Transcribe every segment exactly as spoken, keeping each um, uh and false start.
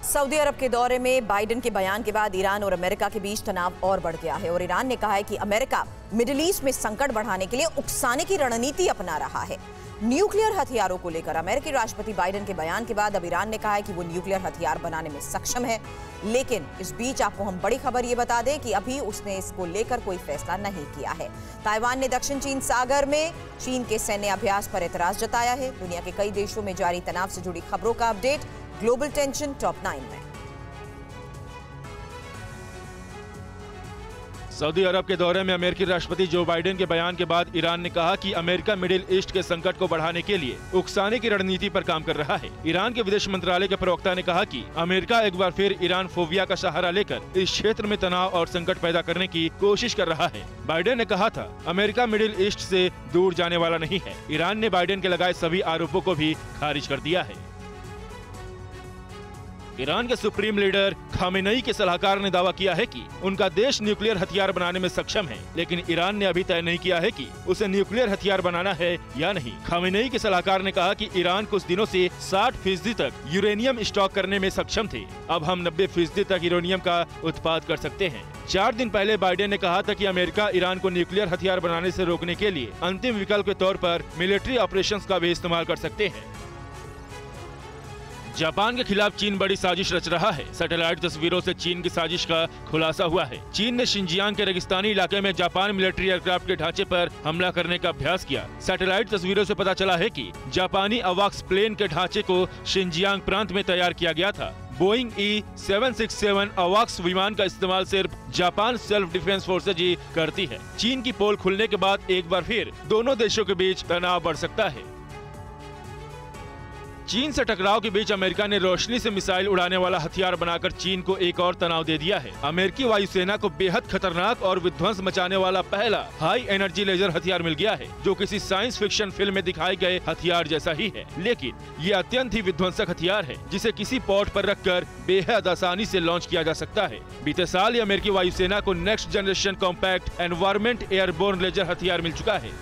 Saudi अरब के दौरे में बाइडेन के बयान के बाद ईरान और अमेरिका के बीच तनाव और बढ़ गया है और ईरान ने कहा है कि अमेरिका मिडिल ईस्ट में संकट बढ़ाने के लिए उकसाने की रणनीति अपना रहा है। न्यूक्लियर हथियारों को लेकर अमेरिकी राष्ट्रपति बाइडेन के बयान के बाद अब ईरान ने कहा है कि वो न्यूक्लियर हथियार बनाने में सक्षम है, लेकिन इस बीच आपको हम बड़ी खबर ये बता दें कि अभी उसने इसको लेकर कोई फैसला नहीं किया है। ताइवान ने दक्षिण चीन सागर में चीन के सैन्य अभ्यास पर एतराज जताया है। दुनिया के कई देशों में जारी तनाव से जुड़ी खबरों का update global tension top nine में। सऊदी अरब के दौरे में अमेरिकी राष्ट्रपति जो बाइडेन के बयान के बाद ईरान ने कहा कि अमेरिका मिडिल ईस्ट के संकट को बढ़ाने के लिए उकसाने की रणनीति पर काम कर रहा है। ईरान के विदेश मंत्रालय के प्रवक्ता ने कहा कि अमेरिका एक बार फिर ईरान फोबिया का सहारा लेकर इस क्षेत्र में तनाव और संकट पैदा करने की कोशिश कर रहा है। बाइडेन ने कहा था, अमेरिका मिडिल ईस्ट से दूर जाने वाला नहीं है। ईरान ने बाइडेन के लगाए सभी आरोपों को भी खारिज कर दिया है। ईरान के सुप्रीम लीडर खामेनेई के सलाहकार ने दावा किया है कि उनका देश न्यूक्लियर हथियार बनाने में सक्षम है, लेकिन ईरान ने अभी तय नहीं किया है कि उसे न्यूक्लियर हथियार बनाना है या नहीं। खामेनेई के सलाहकार ने कहा कि ईरान कुछ दिनों से साठ फीसदी तक यूरेनियम स्टॉक करने में सक्षम थे, अब हम नब्बे फीसदी तक यूरेनियम का उत्पाद कर सकते हैं। चार दिन पहले बाइडेन ने कहा था कि अमेरिका ईरान को न्यूक्लियर हथियार बनाने से रोकने के लिए अंतिम विकल्प के तौर पर मिलिट्री ऑपरेशंस का भी इस्तेमाल कर सकते हैं। जापान के खिलाफ चीन बड़ी साजिश रच रहा है। सैटेलाइट तस्वीरों से चीन की साजिश का खुलासा हुआ है। चीन ने शिनजियांग के रेगिस्तानी इलाके में जापान मिलिट्री एयरक्राफ्ट के ढांचे पर हमला करने का अभ्यास किया। सैटेलाइट तस्वीरों से पता चला है कि जापानी अवाक्स प्लेन के ढांचे को शिनजियांग प्रांत में तैयार किया गया था। Boeing E seven six seven अवाक्स विमान का इस्तेमाल सिर्फ जापान सेल्फ डिफेंस फोर्सेज ही करती है। चीन की पोल खुलने के बाद एक बार फिर दोनों देशों के बीच तनाव बढ़ सकता है। चीन से टकराव के बीच अमेरिका ने रोशनी से मिसाइल उड़ाने वाला हथियार बनाकर चीन को एक और तनाव दे दिया है। अमेरिकी वायुसेना को बेहद खतरनाक और विध्वंस मचाने वाला पहला हाई एनर्जी लेजर हथियार मिल गया है, जो किसी साइंस फिक्शन फिल्म में दिखाए गए हथियार जैसा ही है, लेकिन ये अत्यंत ही विध्वंसक हथियार है जिसे किसी पोर्ट पर रखकर बेहद आसानी से लॉन्च किया जा सकता है। बीते साल ही अमेरिकी वायुसेना को next generation compact environment airborne laser हथियार मिल चुका है।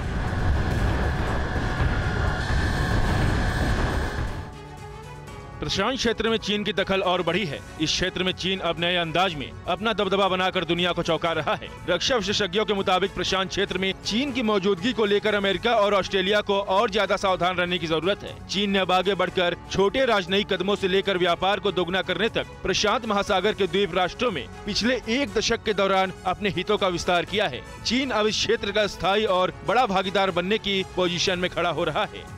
प्रशांत क्षेत्र में चीन की दखल और बढ़ी है। इस क्षेत्र में चीन अब नए अंदाज में अपना दबदबा बनाकर दुनिया को चौंका रहा है। रक्षा विशेषज्ञों के मुताबिक प्रशांत क्षेत्र में चीन की मौजूदगी को लेकर अमेरिका और ऑस्ट्रेलिया को और ज्यादा सावधान रहने की जरूरत है। चीन ने अब आगे बढ़कर छोटे राजनयिक कदमों से लेकर व्यापार को दोगुना करने तक प्रशांत महासागर के द्वीप राष्ट्रों में पिछले एक दशक के दौरान अपने हितों का विस्तार किया है। चीन अब इस क्षेत्र का स्थायी और बड़ा भागीदार बनने की पोजीशन में खड़ा हो रहा है।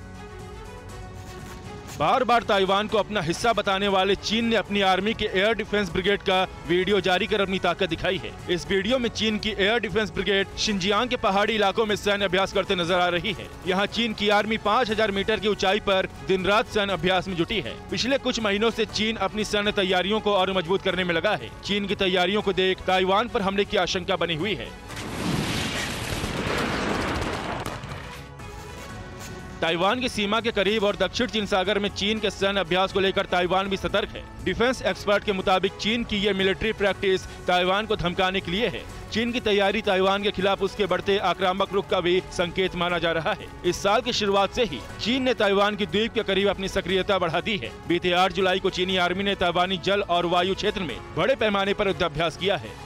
बार बार ताइवान को अपना हिस्सा बताने वाले चीन ने अपनी आर्मी के एयर डिफेंस ब्रिगेड का वीडियो जारी कर अपनी ताकत दिखाई है। इस वीडियो में चीन की एयर डिफेंस ब्रिगेड शिनजियांग के पहाड़ी इलाकों में सैन्य अभ्यास करते नजर आ रही है। यहाँ चीन की आर्मी पाँच हजार मीटर की ऊंचाई पर दिन रात सैन्य अभ्यास में जुटी है। पिछले कुछ महीनों से चीन अपनी सैन्य तैयारियों को और मजबूत करने में लगा है। चीन की तैयारियों को देख ताइवान पर हमले की आशंका बनी हुई है। ताइवान की सीमा के करीब और दक्षिण चीन सागर में चीन के सैन्य अभ्यास को लेकर ताइवान भी सतर्क है। डिफेंस एक्सपर्ट के मुताबिक चीन की ये मिलिट्री प्रैक्टिस ताइवान को धमकाने के लिए है। चीन की तैयारी ताइवान के खिलाफ उसके बढ़ते आक्रामक रुख का भी संकेत माना जा रहा है। इस साल की शुरुआत से ही चीन ने ताइवान की द्वीप के करीब अपनी सक्रियता बढ़ा दी है। बीते आठ जुलाई को चीनी आर्मी ने ताइवानी जल और वायु क्षेत्र में बड़े पैमाने पर युद्धाभ्यास किया है।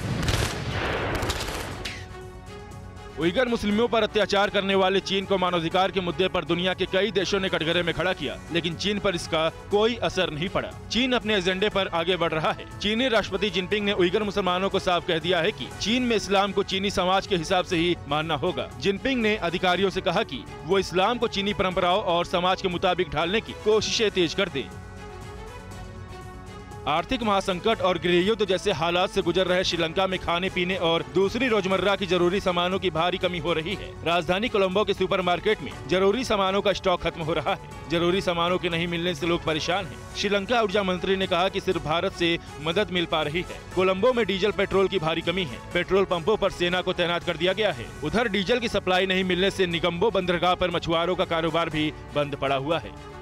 उइगर मुस्लिमों पर अत्याचार करने वाले चीन को मानवाधिकार के मुद्दे पर दुनिया के कई देशों ने कटघरे में खड़ा किया, लेकिन चीन पर इसका कोई असर नहीं पड़ा। चीन अपने एजेंडे पर आगे बढ़ रहा है। चीनी राष्ट्रपति जिनपिंग ने उइगर मुसलमानों को साफ कह दिया है कि चीन में इस्लाम को चीनी समाज के हिसाब से ही मानना होगा। जिनपिंग ने अधिकारियों से कहा कि वो इस्लाम को चीनी परंपराओं और समाज के मुताबिक ढालने की कोशिशें तेज कर दें। आर्थिक महासंकट और गृह युद्ध जैसे हालात से गुजर रहे श्रीलंका में खाने पीने और दूसरी रोजमर्रा की जरूरी सामानों की भारी कमी हो रही है। राजधानी कोलंबो के सुपरमार्केट में जरूरी सामानों का स्टॉक खत्म हो रहा है। जरूरी सामानों के नहीं मिलने से लोग परेशान हैं। श्रीलंका ऊर्जा मंत्री ने कहा कि सिर्फ भारत से मदद मिल पा रही है। कोलंबो में डीजल पेट्रोल की भारी कमी है। पेट्रोल पंपों पर सेना को तैनात कर दिया गया है। उधर डीजल की सप्लाई नहीं मिलने से निगम्बो बंदरगाह पर मछुआरों का कारोबार भी बंद पड़ा हुआ है।